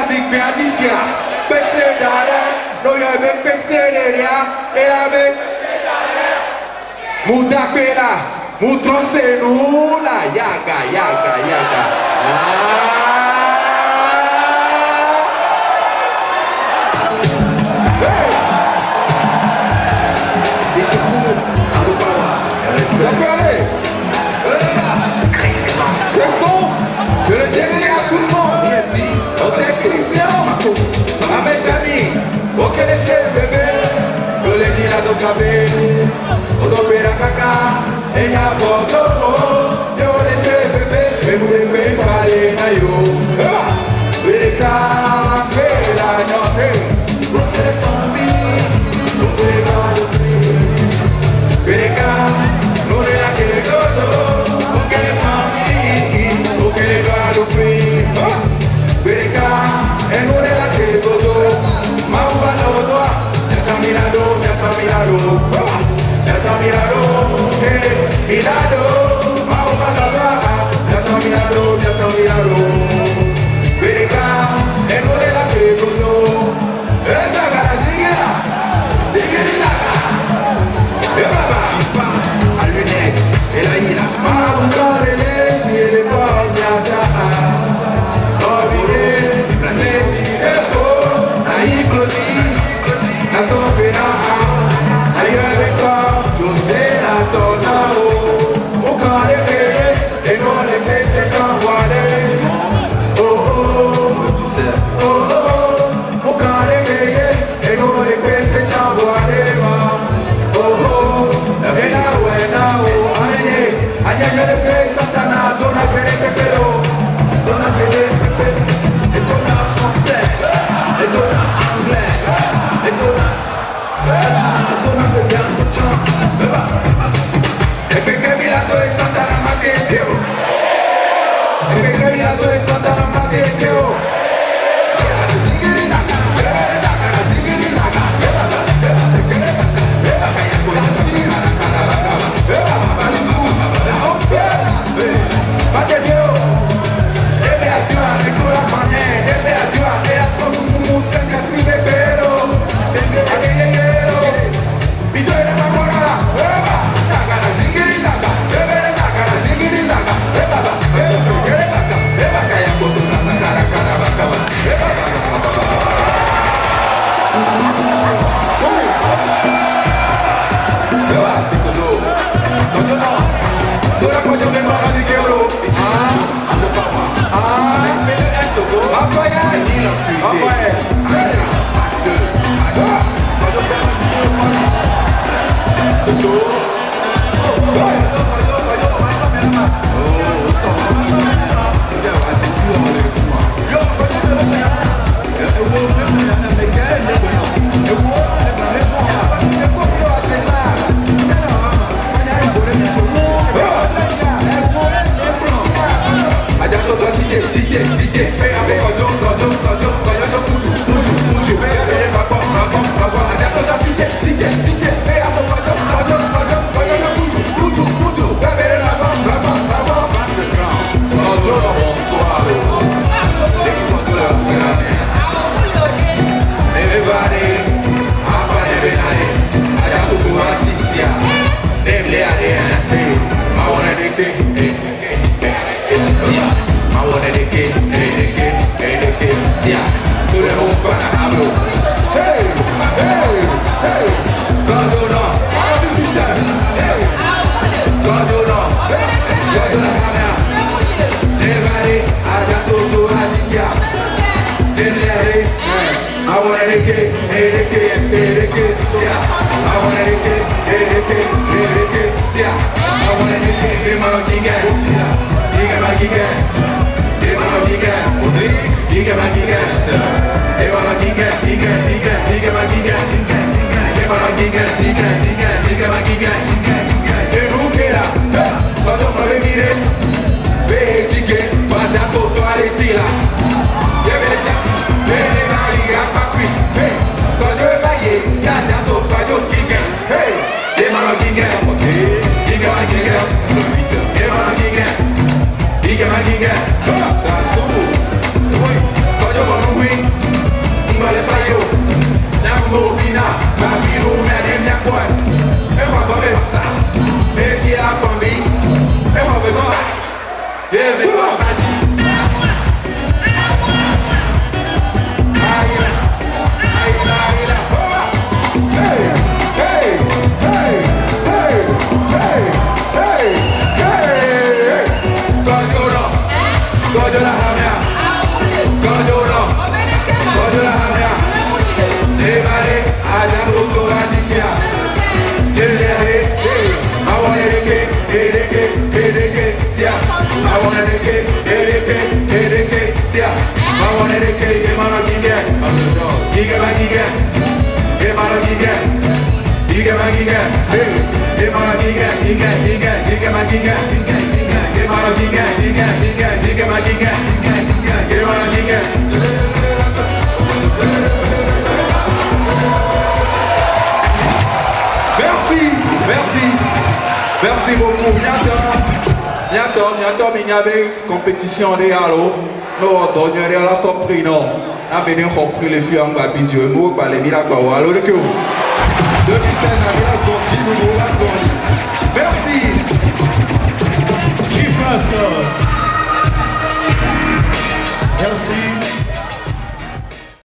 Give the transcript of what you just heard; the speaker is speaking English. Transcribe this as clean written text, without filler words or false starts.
zik beadisia. Pese dara, no yo me pese deria, era me. Muda pela, mutrose nula, yaga. Je le dirai à tout le monde. On est Christian. À mes amis, vous connaissez bébé. Je le dis là donc avec. On doit faire la caca. Et y'a votre mot. Je le sais bébé. Mais vous ne pouvez pas aller à yo. Vérita, la note. Vous êtes famille. Vous pouvez pas le faire. Vérita, nous les la que Verika, en una la que todo, Maua Lodoa, ya está mirado, mirado, Maua Lodoa, ya está mirado. Verika, en una la que todo, esa cara, dígela, al lunex, el águila, Maua Reles y el Pañata. La topena, ayo beka, sunde la tonao, ukare fe, eno le fe se kawale. Ukare fe, eno le fe se kawale ma. La vela buena o ane, anya yo le fe satana, dona pere pepero, dona pere pepero, dona français, dona anglais. E perché Milano è stata la Matteo? E perché Milano è stata la Matteo? Matteo, deve attivare con la mano, deve attivare la tua musica, scrive vero. Giga, Merci beaucoup. Bientôt, il y avait compétition de Halo. Nous donnons la surprise. Nous avons compris les filles en bas. Nous avons parlé de la